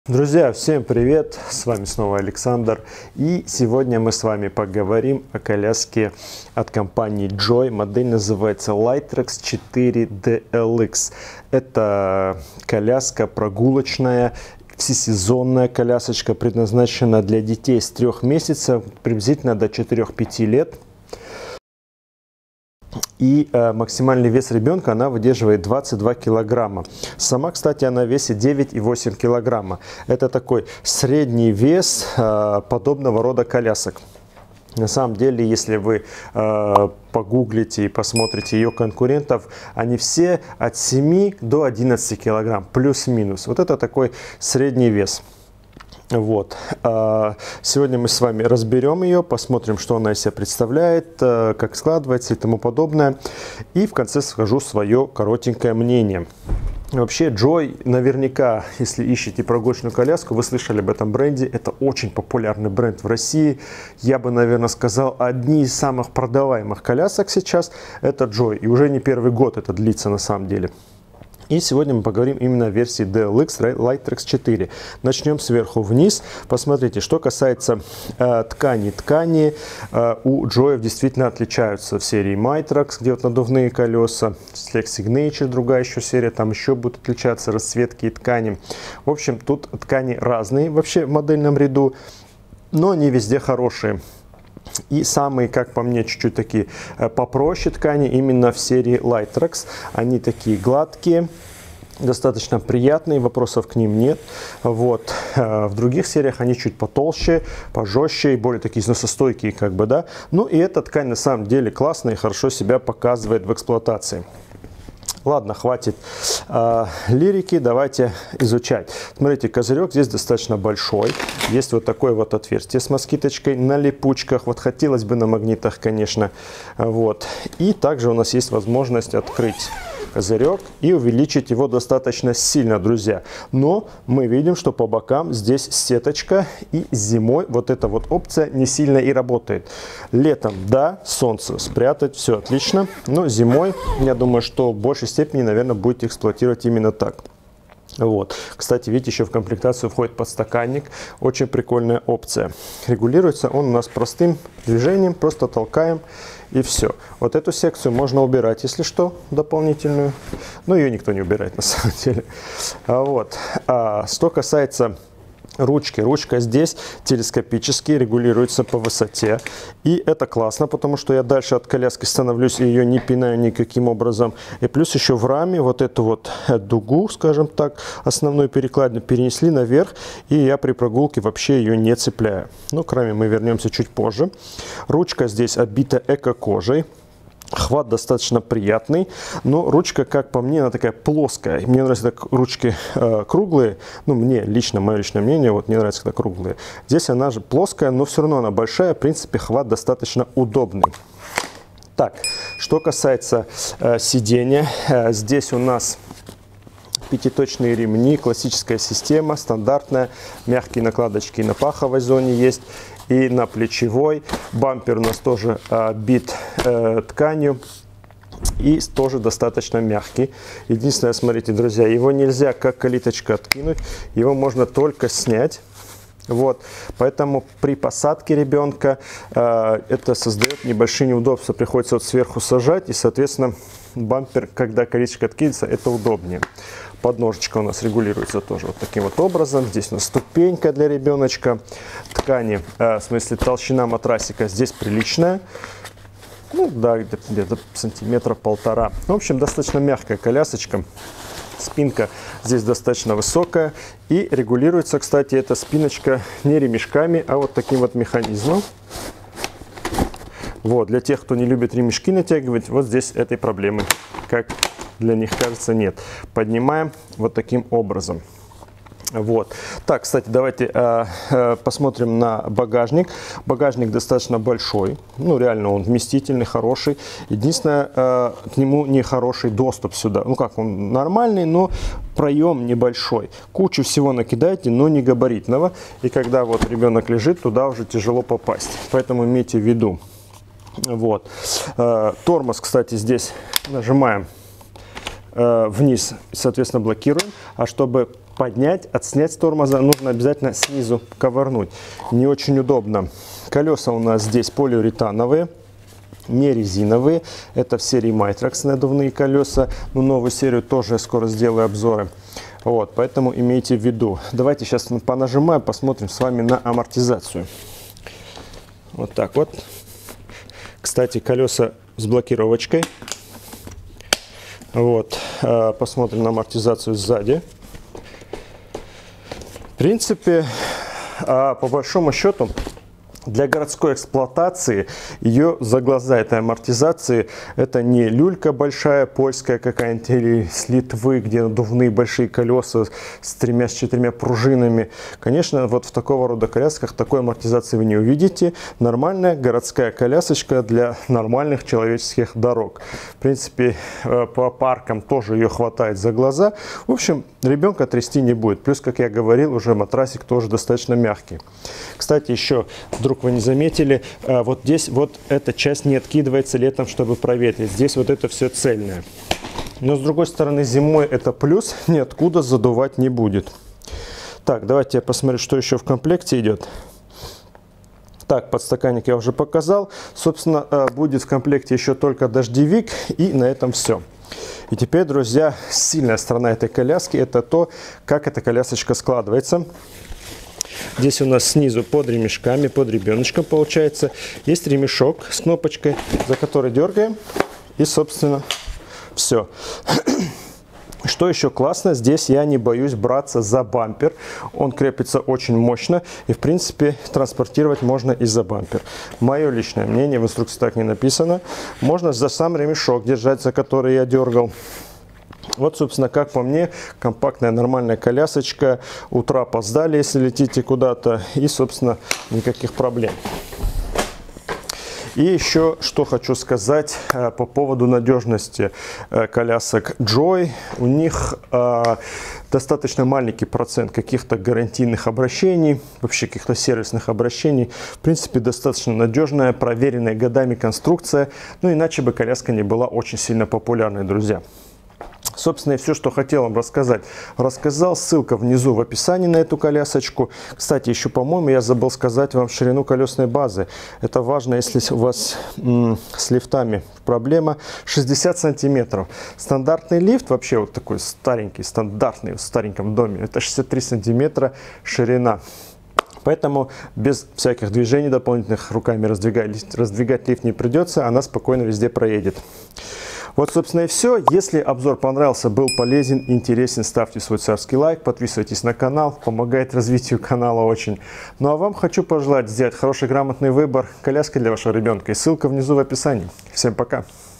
Друзья, всем привет! С вами снова Александр. И сегодня мы с вами поговорим о коляске от компании Joy. Модель называется Lightrex 4 DLX. Это коляска прогулочная, всесезонная колясочка, предназначена для детей с 3 месяцев, приблизительно до 4-5 лет. И максимальный вес ребенка она выдерживает 22 килограмма. Сама, кстати, она весит 9,8 килограмма. Это такой средний вес подобного рода колясок. На самом деле, если вы погуглите и посмотрите ее конкурентов, они все от 7 до 11 килограмм, плюс-минус. Вот это такой средний вес. Вот. Сегодня мы с вами разберем ее, посмотрим, что она из себя представляет, как складывается и тому подобное. И в конце скажу свое коротенькое мнение. Вообще, Joy, наверняка, если ищете прогулочную коляску, вы слышали об этом бренде. Это очень популярный бренд в России. Я бы, наверное, сказал, одни из самых продаваемых колясок сейчас – это Joy. И уже не первый год это длится на самом деле. И сегодня мы поговорим именно о версии DLX Lightrex 4. Начнем сверху вниз. Посмотрите, что касается ткани. Ткани у Joy действительно отличаются в серии Mitrax, где вот надувные колеса, Flex Signature, другая еще серия, там еще будут отличаться расцветки и ткани. В общем, тут ткани разные вообще в модельном ряду, но не везде хорошие. И самые, как по мне, чуть-чуть такие попроще ткани именно в серии Lightrex. Они такие гладкие, достаточно приятные, вопросов к ним нет. Вот. В других сериях они чуть потолще, пожестче и более такие износостойкие, как бы, да. Ну и эта ткань на самом деле классная и хорошо себя показывает в эксплуатации. Ладно, хватит лирики, давайте изучать. Смотрите, козырек здесь достаточно большой. Есть вот такое вот отверстие с москиточкой на липучках. Вот хотелось бы на магнитах, конечно. Вот. И также у нас есть возможность открыть козырек и увеличить его достаточно сильно, друзья. Но мы видим, что по бокам здесь сеточка, и зимой вот эта вот опция не сильно и работает. Летом, да, солнце спрятать, все отлично, но зимой, я думаю, что в большей степени, наверное, будете эксплуатировать именно так. Вот. Кстати, видите, еще в комплектацию входит подстаканник. Очень прикольная опция. Регулируется он у нас простым движением, просто толкаем и все. Вот эту секцию можно убирать, если что, дополнительную. Но ее никто не убирает на самом деле. Вот. Что касается ручки. Ручка здесь телескопически регулируется по высоте. И это классно, потому что я дальше от коляски становлюсь и ее не пинаю никаким образом. И плюс еще в раме вот эту вот дугу, скажем так, основную перекладину перенесли наверх. И я при прогулке вообще ее не цепляю. Ну, к раме мы вернемся чуть позже. Ручка здесь обита эко-кожей. Хват достаточно приятный, но ручка, как по мне, она такая плоская. Мне нравятся так ручки круглые. Ну, мне лично, мое личное мнение, вот мне нравится, когда круглые. Здесь она же плоская, но все равно она большая. В принципе, хват достаточно удобный. Так, что касается сидения, здесь у нас пятиточные ремни, классическая система, стандартная. Мягкие накладочки на паховой зоне есть. И на плечевой. Бампер у нас тоже обит тканью и тоже достаточно мягкий. Единственное, смотрите, друзья, его нельзя как калиточка откинуть, его можно только снять. Вот, поэтому при посадке ребенка это создает небольшие неудобства. Приходится вот сверху сажать, и, соответственно, бампер, когда калиточка откинется, это удобнее. Подножечка у нас регулируется тоже вот таким вот образом. Здесь у нас ступенька для ребеночка. Ткани, в смысле толщина матрасика здесь приличная. Ну да, где-то сантиметра полтора. В общем, достаточно мягкая колясочка. Спинка здесь достаточно высокая. И регулируется, кстати, эта спиночка не ремешками, а вот таким вот механизмом. Вот, для тех, кто не любит ремешки натягивать, вот здесь этой проблемы, как для них кажется, нет. Поднимаем вот таким образом. Вот. Так, кстати, давайте посмотрим на багажник. Багажник достаточно большой, ну реально он вместительный, хороший. Единственное, к нему нехороший доступ сюда. Ну как, он нормальный, но проем небольшой. Кучу всего накидайте, но не габаритного. И когда вот ребенок лежит, туда уже тяжело попасть. Поэтому имейте в виду. Вот. Тормоз, кстати, здесь нажимаем вниз, соответственно, блокируем. А чтобы поднять, отснять с тормоза нужно обязательно снизу ковырнуть. Не очень удобно. Колеса у нас здесь полиуретановые, не резиновые. Это в серии Mitrax надувные колеса. Но новую серию тоже скоро сделаю обзоры. Вот, поэтому имейте в виду. Давайте сейчас понажимаем, посмотрим с вами на амортизацию. Вот так вот. Кстати, колеса с блокировочкой. Вот, посмотрим на амортизацию сзади. В принципе, по большому счету, для городской эксплуатации ее за глаза этой амортизации это не люлька большая польская какая-нибудь или с Литвы, где надувные большие колеса с 3-4 пружинами. Конечно, вот в такого рода колясках такой амортизации вы не увидите. Нормальная городская колясочка для нормальных человеческих дорог. В принципе, по паркам тоже ее хватает за глаза. В общем, ребенка трясти не будет. Плюс, как я говорил, уже матрасик тоже достаточно мягкий. Кстати, еще вдруг вы не заметили, вот здесь вот эта часть не откидывается летом, чтобы проветрить. Здесь вот это все цельное. Но с другой стороны, зимой это плюс, ниоткуда задувать не будет. Так, давайте я посмотрю, что еще в комплекте идет. Так, подстаканник я уже показал. Собственно, будет в комплекте еще только дождевик, и на этом все. И теперь, друзья, сильная сторона этой коляски – это то, как эта колясочка складывается. Здесь у нас снизу под ремешками, под ребеночком получается, есть ремешок с кнопочкой, за который дергаем, и, собственно, все. Что еще классно, здесь я не боюсь браться за бампер. Он крепится очень мощно, и, в принципе, транспортировать можно и за бампер. Мое личное мнение, в инструкции так не написано. Можно за сам ремешок держать, за который я дергал. Вот, собственно, как по мне, компактная нормальная колясочка. Утро опоздали, если летите куда-то, и, собственно, никаких проблем. И еще что хочу сказать по поводу надежности колясок Joy. У них достаточно маленький процент каких-то гарантийных обращений, вообще каких-то сервисных обращений. В принципе, достаточно надежная, проверенная годами конструкция. Ну, иначе бы коляска не была очень сильно популярной, друзья. Собственно, и все, что хотел вам рассказать, рассказал. Ссылка внизу в описании на эту колясочку. Кстати, еще, по-моему, я забыл сказать вам ширину колесной базы. Это важно, если у вас с лифтами проблема. 60 сантиметров. Стандартный лифт, вообще вот такой старенький, стандартный в стареньком доме, это 63 сантиметра ширина. Поэтому без всяких движений дополнительных руками раздвигать лифт не придется, она спокойно везде проедет. Вот, собственно, и все. Если обзор понравился, был полезен, интересен, ставьте свой царский лайк, подписывайтесь на канал, помогает развитию канала очень. Ну а вам хочу пожелать сделать хороший, грамотный выбор коляски для вашего ребенка. И ссылка внизу в описании. Всем пока!